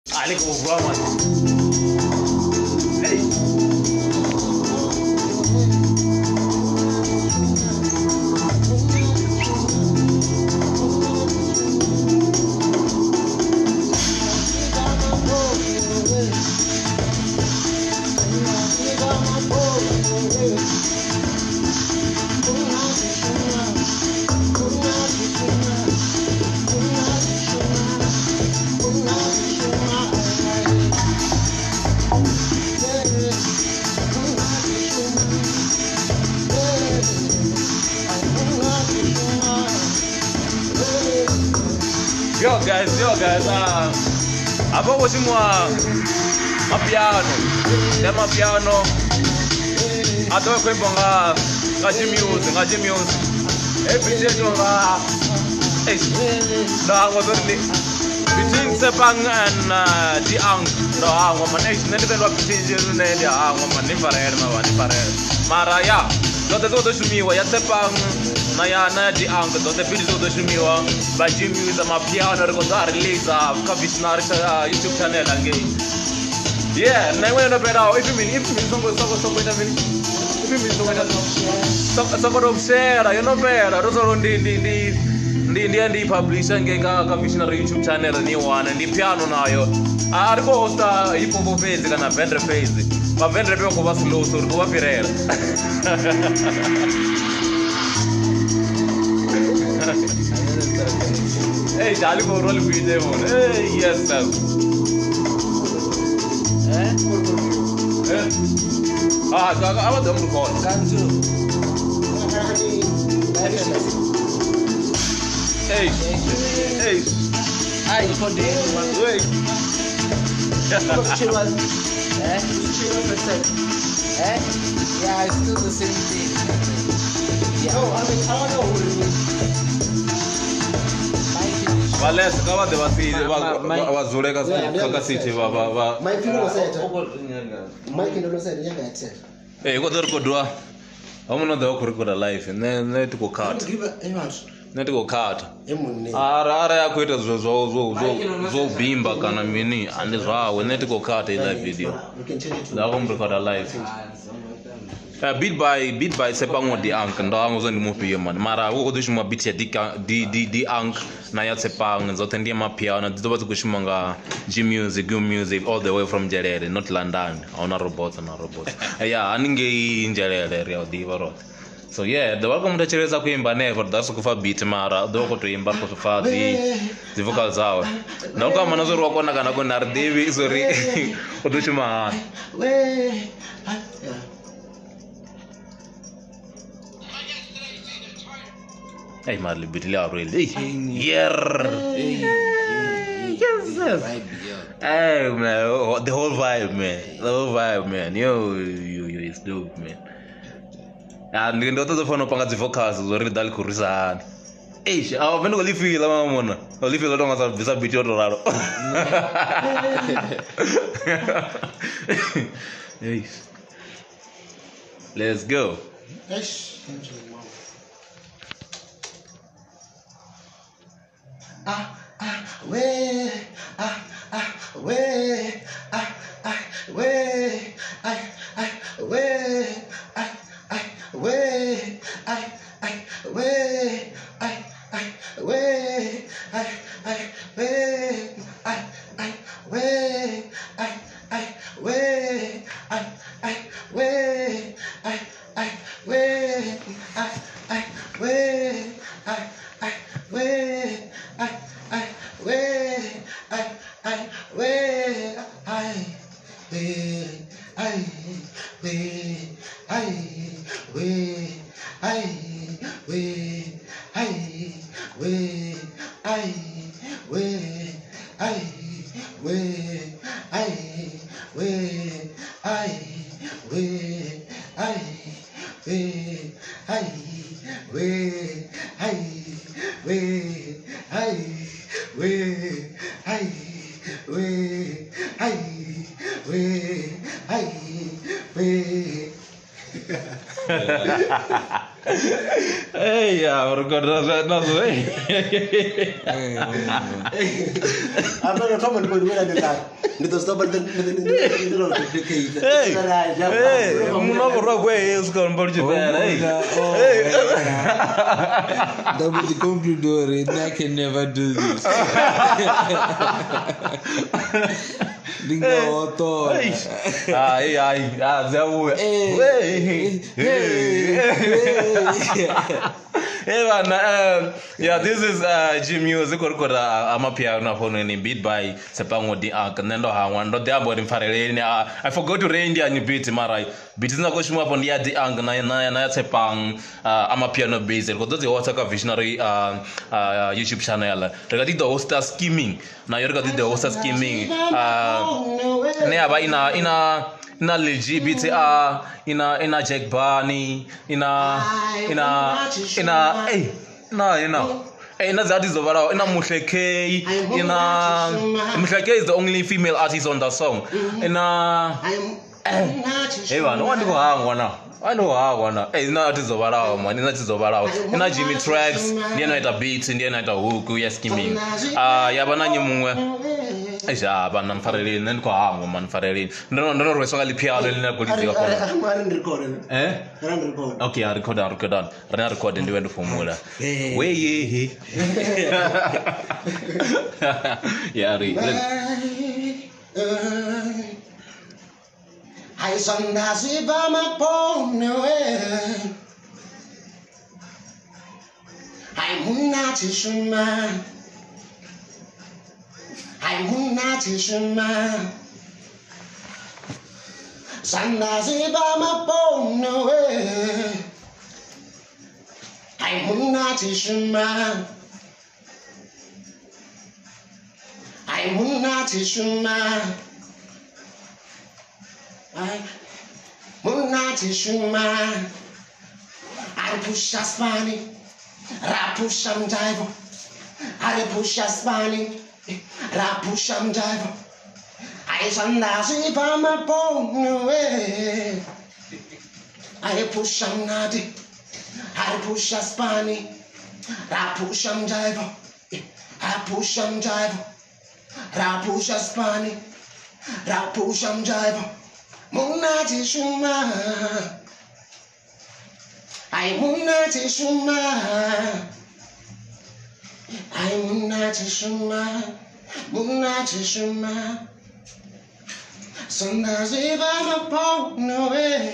Ali go Roman. Hey. Yo guys, apa watching Amapiono. The Amapiono. Ato kwembo nga G Muzzy. Every day you no between Sepang and D'uNk. No, man, never between man, Mara, yeah. Don't do to me, what Sepang, Nayana, D'uNk, don't the video to me, by G Muzzy, Amapiono, release a YouTube channel again. Yeah, never know better. If you mean something, share, you know better. The publisher commissioner YouTube channel new one and the piano now. I post hip hop face and a vendor face. But vendor people was low, so go up here. Hey, Charlie, for roll with them. Hey, yes, sir. I want them to call. Hey. I for the wait. Yeah, it's still the same thing. Yeah. No, I mean, I don't know what it is. Well, let's go to the Wazuleka City. My people said, Mike and said, yeah, hey, what the Kodua? I'm not the awkward life, and then let go card. Let go card. Ara quit as so bimba kana mini and as well when let go card in that video. The home record alive. Bit by Sepang D'uNk and I was on the movie man. Mara wo kushuma bit ya D'uNk na ya Sepang and zote ndiye Amapiono ndizo watu kushimanga G Muzzy all the way from Jerere, not London. Ona robots. Yeah, aninge Jerere ria diva rot. So yeah, the welcome to chereza kuimba never that's kufa beat mara doko to imba ko kufa the vocals out. Na kama nazo wako na kana kona David sorry. Kudushuma. Hey, Marley, bit really. Hey, man, the whole vibe, man. Yo, it's dope, man. And you know the phone upon the vocals is already dal Kurisan. Hey, I'll only feel a only feel long as a bit of Dorado. Let's go. Hey, yeah, we're going to not way. I'm not a common good winner than that. Little stop at the hey, I'm not a rock way. It's going to be that was the conclusion. I can never do this. Hey man, yeah, this is G Muzzy. Amapiono phone beat by Sepango D'uNk. Nendo hangwan do dia body farele. I forgot to rain dia ni beat marai. Beat na ko shuma pon dia D'uNk na Sepang Amapiono base. Ko do the WhatsApp visionary YouTube channel. Regarding the hosta scheming. Na regarding the hosta scheming. Ne aba ina LGBT ina Jack Barney ina ina zati zovara ina Muhlekei Muhlekei is the only female artist on that song ina hey man no one go hang now I know how one hey ina artist zovara man ina artist zovara ina Jimmy Tracks ndiye anaita beats ndiye anaita hook yes kimi yabana nyimwe ja bana mfareli nani kwa hango man fareli ndono rwesoka lipiano lina kuliziwa kwa okay I record rena record ndi wendo formula we ye yeah I sondazi ba Amapiono I munati shuma I munati shuma sondazi ba Amapiono I munati shuma I munati shuma I munati shuma I push a spani Rapusham Diver I push a spani Rapusham Diver I sondazi ba Amapiono I push a nadi I push a spani Rapusham Diver I push a diver Rapush a spani Rapusham Diver munati shuma I munati shuma I munati shuma sondazi ba Amapiono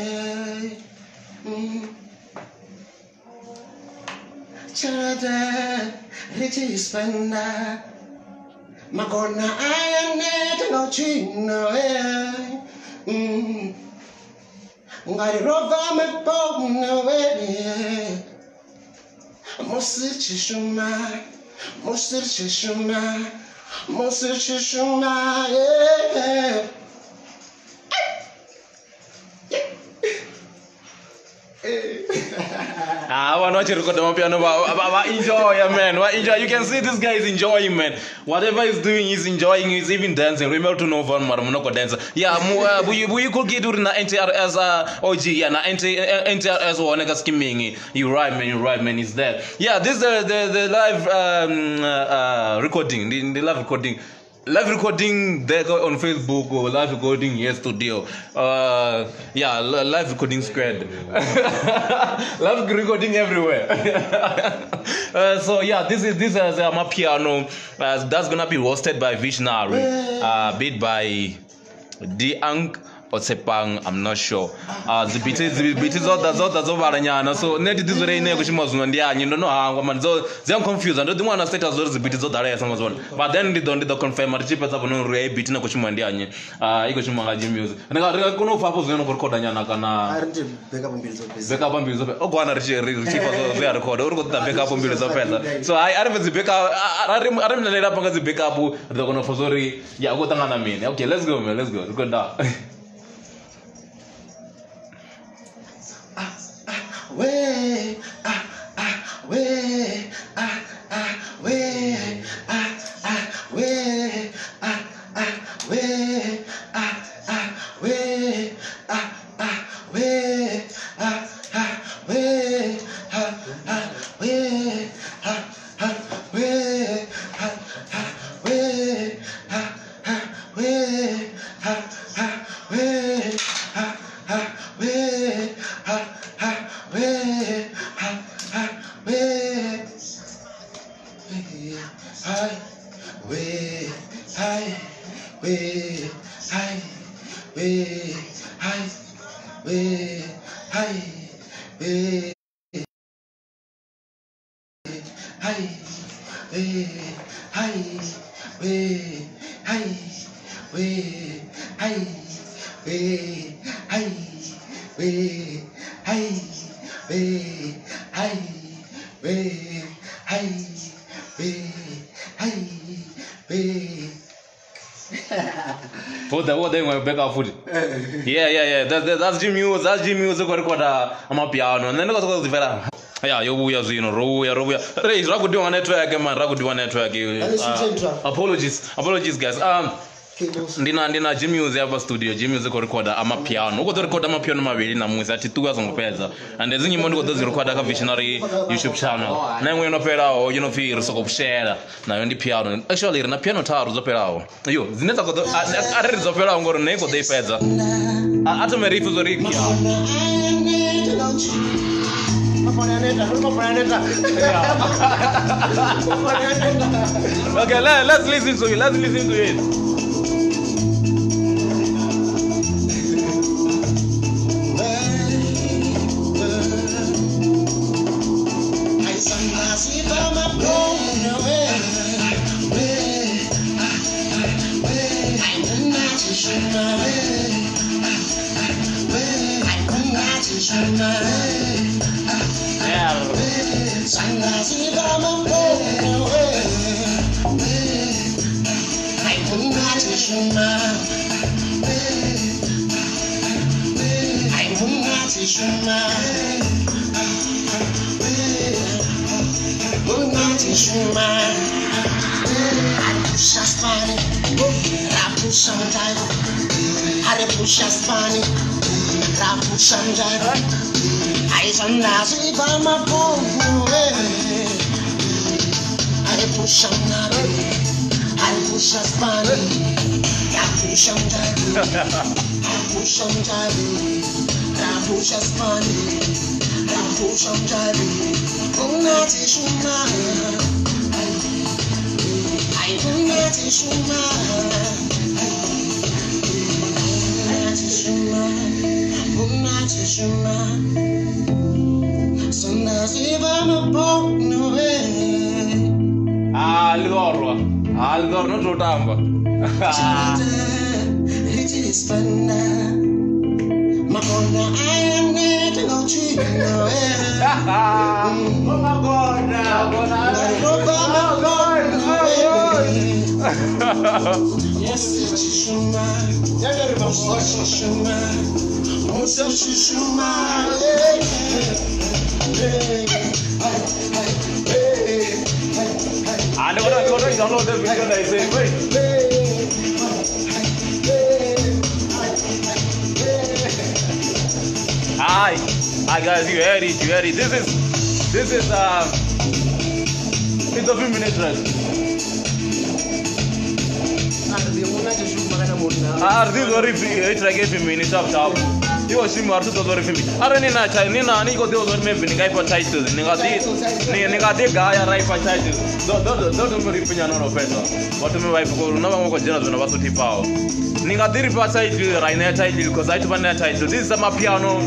chada riti spenda magona ayane no chino ngari rova Amapiono Mosir chishuma I want to record the Amapiono, but enjoy, man. Enjoy. You can see this guy is enjoying, man. Whatever he's doing, he's enjoying. He's even dancing. Remember to know one Marmonoko dancer. Yeah, you could get na NTRS OG. Yeah, na NTRS or nigga skimming. You're right, man. He's there. Yeah, this is the live recording. The live recording. Live recording there on Facebook or live recording here studio. Yeah, live recording squared. Live recording everywhere. So yeah, this is Amapiono. That's gonna be roasted by Visionary, beat by D'uNk or Sepang, I'm not sure. The beat is all that's over. So net this way ne kushimazuna ndia you don't know how man so they are confused and don't want to state as well the beat is all there some one. But then they don't confirm the chip as no re beat na kushima ndia nye iko shima G Muzzy. Nanga kuno fa pozo no record nyana kana backup mbili zope o kwana richi fa zo record o record backup mbili zope. So I have the backup I remember panga the backup the kono fozori ya go tangana mini. Okay, let's go man, let's go. Record down. Way, way, way, way, way, way, way, What they went back off food. Yeah. That's G Muzzy. That's G Muzzy. Go record Amapiono. And then go to the vera. Yeah, you will use Roya. Raise Ragu do a network, man. Ragu do a network. Apologies, guys. Ndina G Muzzy hapa studio. G Muzzy go record Amapiono. Uko record Amapiono mabili na mwezi ati 2 hours ngopeza. And there's nyimbo ndiko dozi record aka visionary YouTube channel. Na ngwe no perao, you know feel so kushare. Na ndi piano. Actually na piano taru zo perao. Yo, zineza ko are zo perao ngoro neko dei peza. Ato me rifu zo riki. Okay, let's listen to it. Let's listen to it. Aldor non giocava. Ma con I go to download the video and I say, wait. Hi guys, you heard it. This is it's a few minutes rest. This is like a few minutes of you are seeing Martu to film. Arenina China, Nico, those are maybe guy for titles. Nigga, guy, right for titles. Don't repeat your offense. What do my people no one general about to tip out? Nigga, did it title, right now title, because I took a title. This is Amapiono.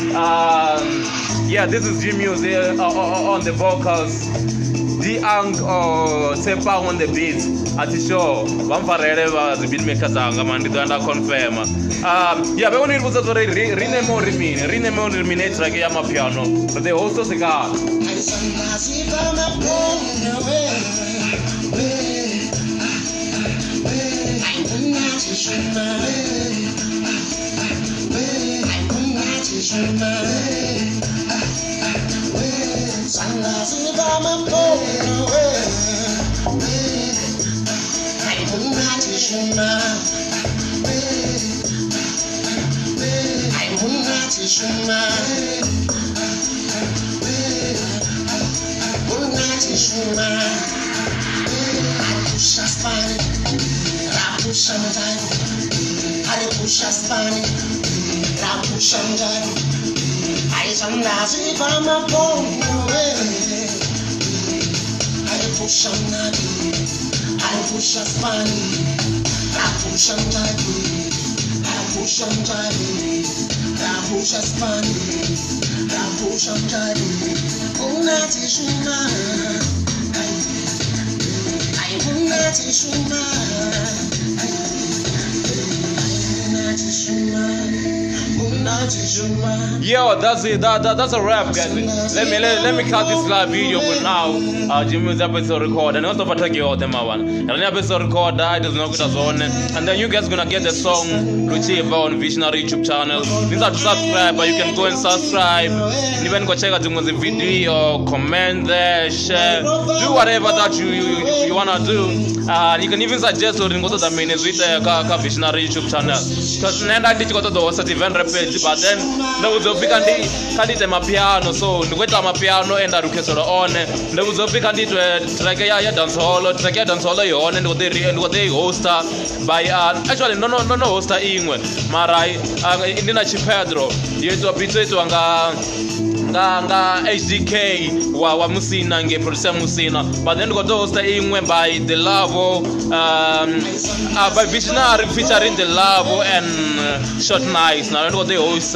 Yeah, this is G Muzzy on the vocals. D'uNk or Sepa on the beats. At the show, one for the beatmakers and the confirm. Yeah, but when it was already rename like Amapiono, but they also cigar. I Yo, that's it. That's a wrap, guys. Let me cut this live video for now. G Muzzy episode record and also for you all them one. And episode record that is not good as on. And then you guys gonna get the song Luchiva on Visionary YouTube channel. These are to subscribe, but you can go and subscribe. Even go check out G Muzzy video, comment there, share, do whatever that you wanna do. You can even suggest or go to the main with the Visionary YouTube channel. Because then I did go to the host event page, but then there was a big Amapiono, so the way Amapiono and the request on there was a big track dance hall on and what they host by actually no host Marai Indina Pedro yetu apito nga HDK wa Musina nge producer Musina, but then got host by the Lavo by Visionary featuring the Lavo and Short Nights. Now what they host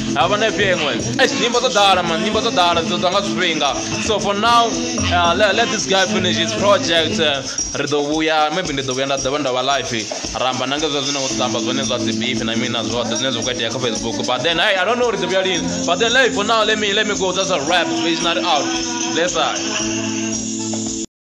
so for now let this guy finish his project maybe the one of our life ramba nanga zazina utamba zone za beef and I mean as well there's no kwete ya Facebook, but then I don't know what the but then for now let me go. That's a rap. It's not out. Let's